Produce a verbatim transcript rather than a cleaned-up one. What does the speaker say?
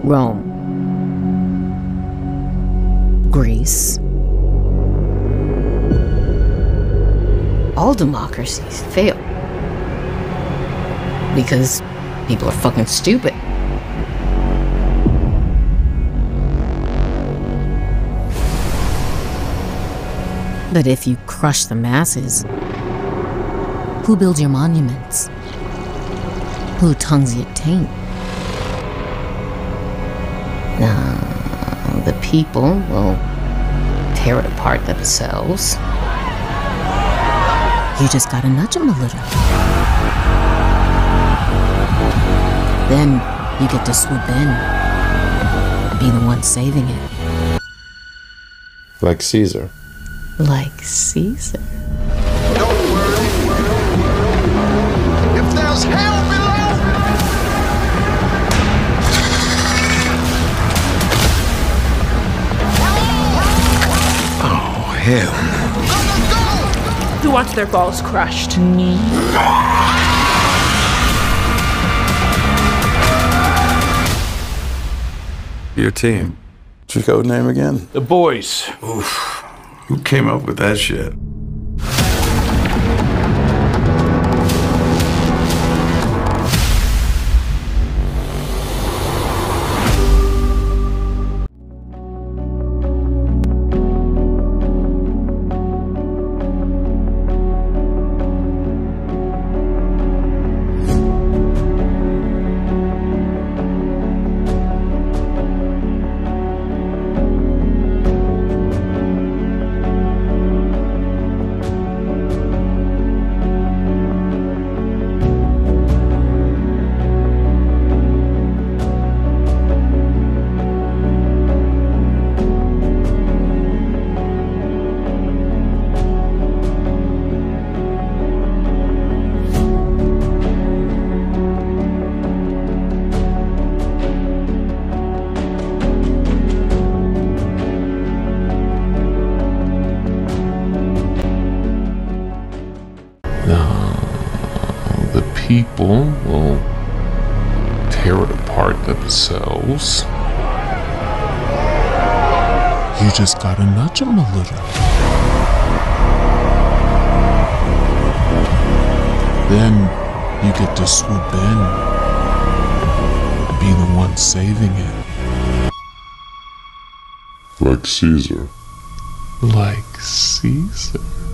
Rome, Greece. All democracies fail because people are fucking stupid. But if you crush the masses, who builds your monuments? Who tongues your taint? Uh, the people will tear it apart themselves. You just gotta nudge them a little. Then you get to swoop in and be the one saving it. Like Caesar. Like Caesar. Don't worry. If there's hell below, oh, hell. Who wants their balls crushed? Me. Your team. What's your code name again? The boys. Oof. Who came up with that shit? The people will tear it apart themselves. You just gotta nudge them a little. Then you get to swoop in and be the one saving it. Like Caesar. Like Caesar.